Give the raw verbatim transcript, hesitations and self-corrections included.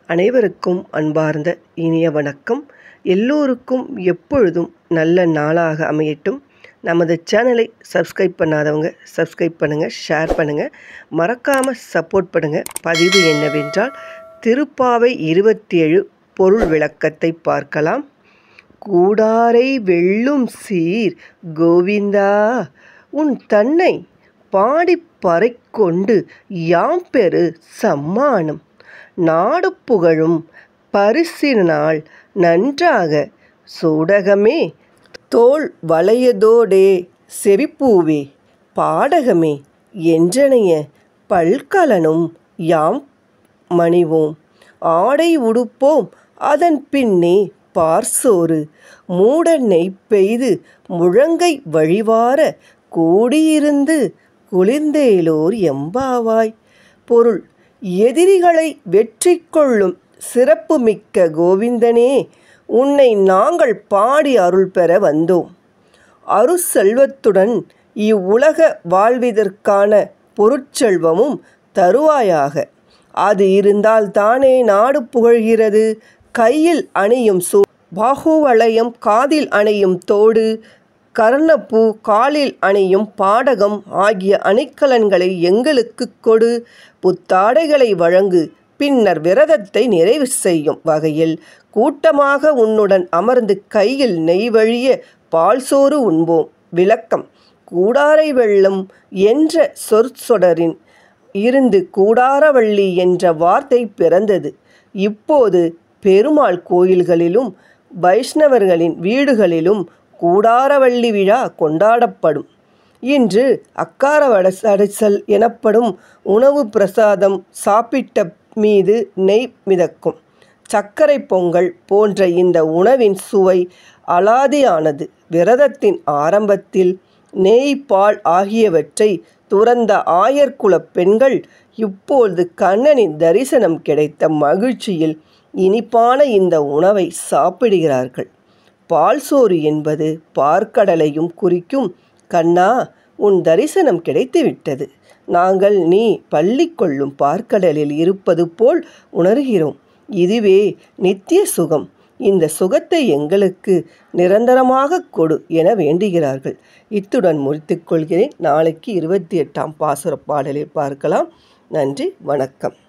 அனைவருக்கும் அன்பார்ந்த இனிய வணக்கம். எல்லோருக்கும் எப்பொழுதும் நல்ல நாளாக அமையட்டும். நமது சேனலை சப்ஸ்கிரைப் பண்ணாதவங்க சப்ஸ்கிரைப் பண்ணுங்கள், ஷேர் பண்ணுங்கள், மறக்காமல் சப்போர்ட் பண்ணுங்கள். பதிவு என்னவென்றால் திருப்பாவை இருபத்தி ஏழு பொருள் விளக்கத்தை பார்க்கலாம். கூடாரை வெல்லும் சீர் கோவிந்தா, உன் தன்னை பாடிப்பறை கொண்டு யாம் பெரு சம்மானம், நாடு புகழும் பரிசினால் நன்றாக சூடகமே தோள் வளையதோடே செவிப்பூவே பாடகமே என்றனைய பல்கலனும் யாம் மணிவோம், ஆடை உடுப்போம் அதன் பின்னே பார்சோறு மூடநெய் பெய்து முழங்கை வழிவார கூடியிருந்து குளிர்ந்தேலோர் எம்பாவாய். பொருள்: எதிரிகளை வெற்றி கொள்ளும் சிறப்புமிக்க கோவிந்தனே, உன்னை நாங்கள் பாடி அருள் பெற வந்தோம். அருட்செல்வத்துடன் இவ்வுலக வாழ்விதற்கான பொருட்செல்வமும் தருவாயாக. அது இருந்தால் தானே நாடு புகழ்கிறது. கையில் அணியும் சூ பாகுவளையம், காதில் அணியும் தோடு, கர்ணப்பூ, காலில் அணியும் பாடகம் ஆகிய அணிகலன்களை எங்களுக்கு கொடு. புத்தாடைகளை வழங்கு. பின்னர் விரதத்தை நிறைவு செய்யும் வகையில் கூட்டமாக உன்னுடன் அமர்ந்து கையில் நெய் வழிய பால்சோறு உண்போம். விளக்கம்: கூடாரை வெல்லும் என்ற சொற்சொடரின் இருந்து கூடாரவள்ளி என்ற வார்த்தை பிறந்தது. இப்போது பெருமாள் கோயில்களிலும் வைஷ்ணவர்களின் வீடுகளிலும் கூடாரவள்ளி விழா கொண்டாடப்படும். இன்று அக்கார வடைசல் எனப்படும் உணவு பிரசாதம் சாப்பிட்ட மீது நெய் மிதக்கும். சர்க்கரை பொங்கல் போன்ற இந்த உணவின் சுவை அலாதியானது. விரதத்தின் ஆரம்பத்தில் நெய், பால் ஆகியவற்றை துறந்த ஆயர்குல பெண்கள் இப்பொழுது கண்ணனின் தரிசனம் கிடைத்த மகிழ்ச்சியில் இனிப்பான இந்த உணவை சாப்பிடுகிறார்கள். பால்சோறு என்பது பார்க்கடலையும் குறிக்கும். கண்ணா, உன் தரிசனம் கிடைத்துவிட்டது. நாங்கள் நீ பள்ளி கொள்ளும் பார்க்கடலில் இருப்பது போல் உணர்கிறோம். இதுவே நித்திய சுகம். இந்த சுகத்தை எங்களுக்கு நிரந்தரமாக கொடு என வேண்டுகிறார்கள். இத்துடன் முடித்துக்கொள்கிறேன். நாளைக்கு இருபத்தி எட்டாம் பாசுர பாடலில் பார்க்கலாம். நன்றி, வணக்கம்.